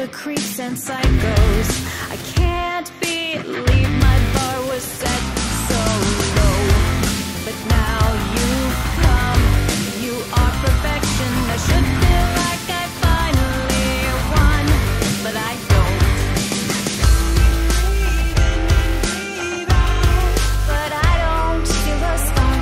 creeps and psychos. I can't believe my bar was set so low. But now you come, you are perfection. I should feel like I finally won, but I don't. But I don't feel a spark.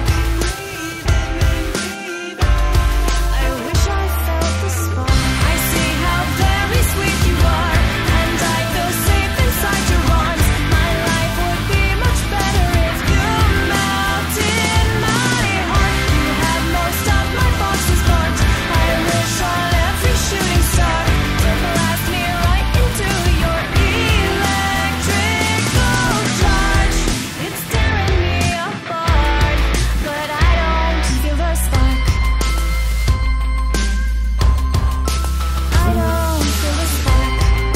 I wish I felt the spark. I see how very sweet you are, and I feel safe inside your arms. My life would be much better if you melted my heart. You have most of my boxes marked. I wish on every shooting star to blast me right into your electrical charge. It's tearing me apart, but I don't feel the spark. I don't feel the spark.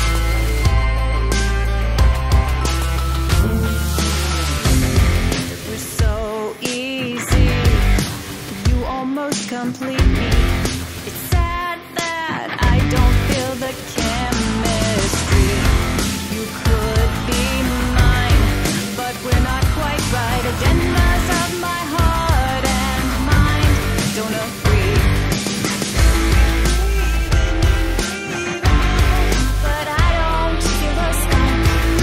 It was so easy. You almost complete me. It's sad that I don't feel the chemistry. You could be mine, but we're not quite right. Agendas of my heart and mind don't agree. But I don't feel the spark.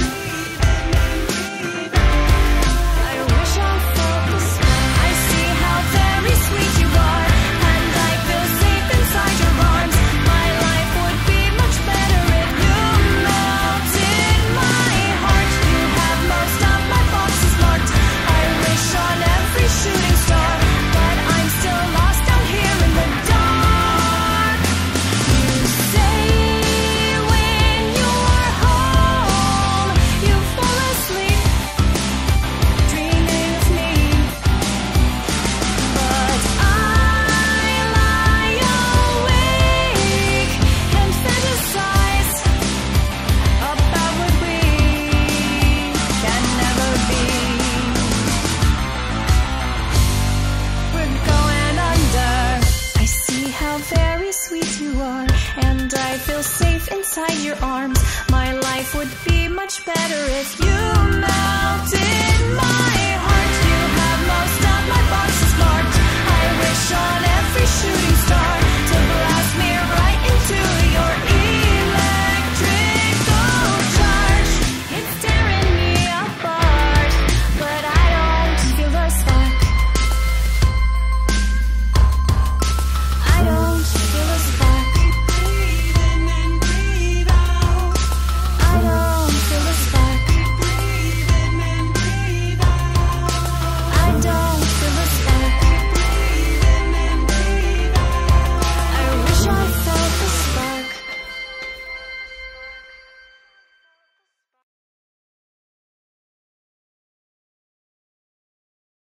I wish I felt the spark. I see how very sweet you are, and I feel safe inside your arms. My life would be much better if you melted my heart. You have most of my boxes marked. I wish on every shooting star, but I'm still lost down here in the dark. You say when you're home, you fall asleep dreaming of me, but I lie awake and fantasize about what we can never be. We're going under. I see how very sweet you are, and I feel safe inside your arms. My life would be much better if you melted my heart. You have most of my boxes marked. I wish on every shooting star to blast me right into your